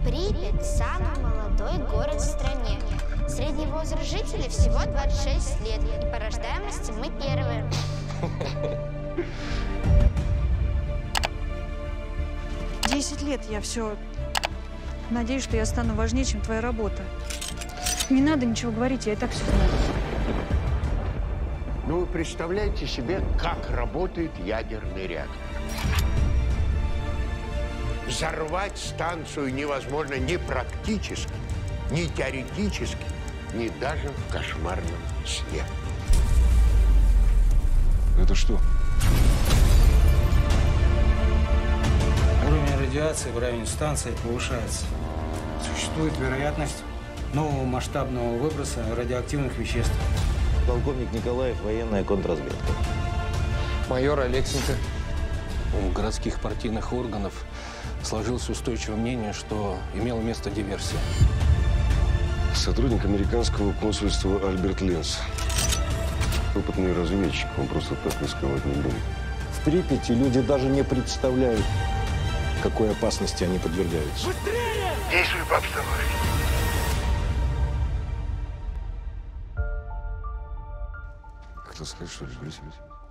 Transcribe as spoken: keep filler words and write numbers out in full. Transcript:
Припять – самый молодой город в стране. Средний возраст жителей всего двадцать шесть лет, и по рождаемости мы первые. Десять лет я все надеюсь, что я стану важнее, чем твоя работа. Не надо ничего говорить, я и так все знаю. Ну, вы представляете себе, как работает ядерный реактор? Взорвать станцию невозможно ни практически, ни теоретически, ни даже в кошмарном сне. Это что? Уровень радиации в районе станции повышается. Существует вероятность нового масштабного выброса радиоактивных веществ. Полковник Николаев, военная контрразведка. Майор Алексенко. У городских партийных органов сложилось устойчивое мнение, что имела место диверсия. Сотрудник американского консульства Альберт Ленс. Опытный разведчик, он просто так рисковать не будет. В Припяти люди даже не представляют, какой опасности они подвергаются. Быстрее! Действуй по обстановке. Хотел сказать, что ли, Борис Ильич?